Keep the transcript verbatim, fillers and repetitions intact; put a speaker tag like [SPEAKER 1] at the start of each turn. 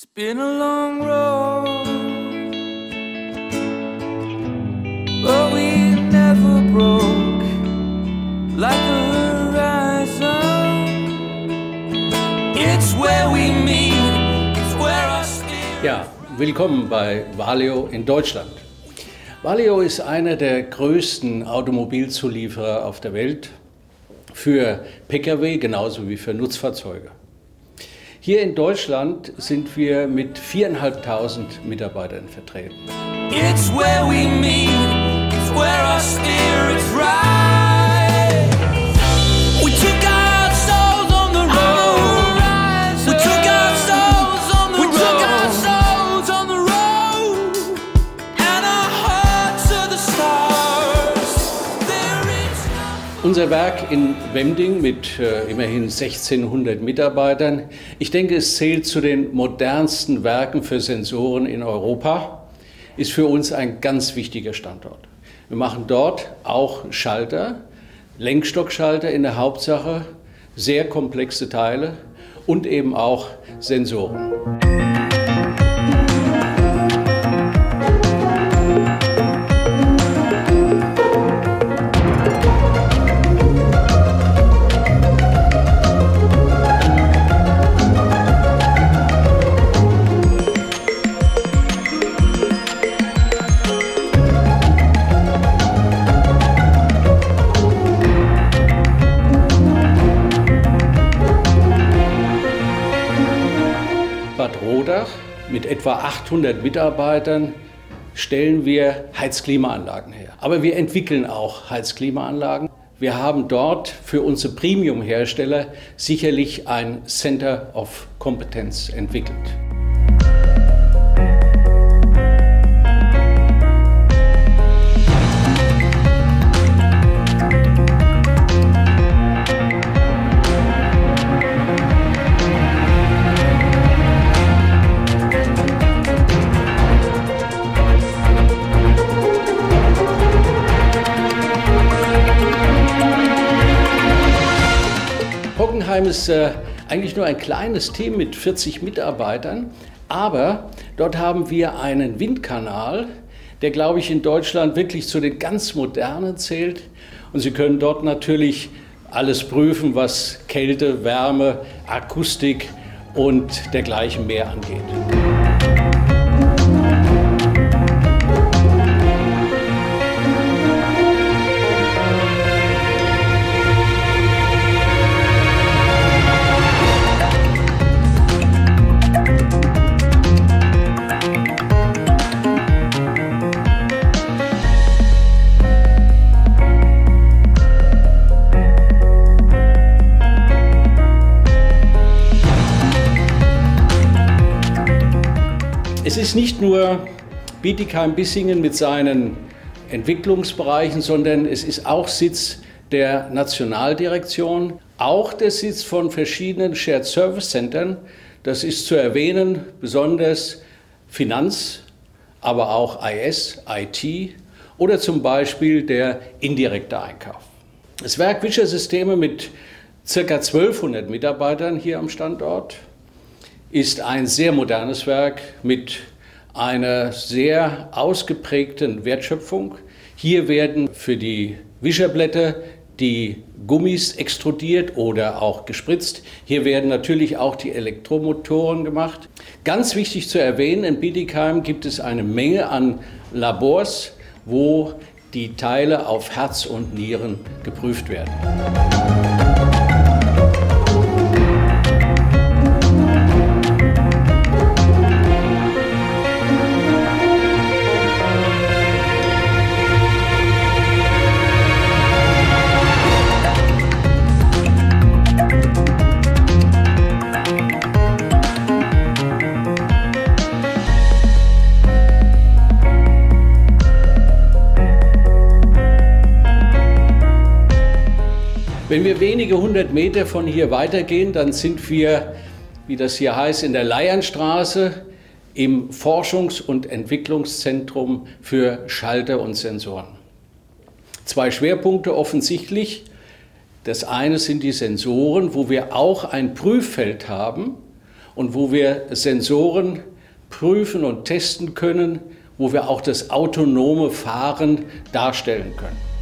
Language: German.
[SPEAKER 1] It's been a long road, but we never broke like the horizon. It's where we meet, it's where our steer.
[SPEAKER 2] Ja, willkommen bei Valeo in Deutschland. Valeo ist einer der größten Automobilzulieferer auf der Welt für Pkw genauso wie für Nutzfahrzeuge. Hier in Deutschland sind wir mit viertausendfünfhundert Mitarbeitern vertreten.
[SPEAKER 1] It's where we meet, it's where our spirits ride. We took our souls on the road. We took our souls on the road. We took our souls on the road. And our hearts are the stars. There is nothing.
[SPEAKER 2] Unser Werk in Wemding mit äh, immerhin sechzehnhundert Mitarbeitern, ich denke, es zählt zu den modernsten Werken für Sensoren in Europa, ist für uns ein ganz wichtiger Standort. Wir machen dort auch Schalter, Lenkstockschalter in der Hauptsache, sehr komplexe Teile und eben auch Sensoren. Bad Rodach mit etwa achthundert Mitarbeitern stellen wir Heizklimaanlagen her. Aber wir entwickeln auch Heizklimaanlagen. Wir haben dort für unsere Premium-Hersteller sicherlich ein Center of Competence entwickelt. Hockenheim ist äh, eigentlich nur ein kleines Team mit vierzig Mitarbeitern, aber dort haben wir einen Windkanal, der, glaube ich, in Deutschland wirklich zu den ganz modernen zählt. Und Sie können dort natürlich alles prüfen, was Kälte, Wärme, Akustik und dergleichen mehr angeht. Es ist nicht nur Bietigheim-Bissingen mit seinen Entwicklungsbereichen, sondern es ist auch Sitz der Nationaldirektion, auch der Sitz von verschiedenen Shared Service Centern. Das ist zu erwähnen, besonders Finanz, aber auch I S, I T oder zum Beispiel der indirekte Einkauf. Das Werk Vischer Systeme mit ca. zwölfhundert Mitarbeitern hier am Standort ist ein sehr modernes Werk mit einer sehr ausgeprägten Wertschöpfung. Hier werden für die Wischerblätter die Gummis extrudiert oder auch gespritzt. Hier werden natürlich auch die Elektromotoren gemacht. Ganz wichtig zu erwähnen, in Bietigheim gibt es eine Menge an Labors, wo die Teile auf Herz und Nieren geprüft werden. Wenn wir wenige hundert Meter von hier weitergehen, dann sind wir, wie das hier heißt, in der Leiernstraße im Forschungs- und Entwicklungszentrum für Schalter und Sensoren. Zwei Schwerpunkte offensichtlich. Das eine sind die Sensoren, wo wir auch ein Prüffeld haben und wo wir Sensoren prüfen und testen können, wo wir auch das autonome Fahren darstellen können.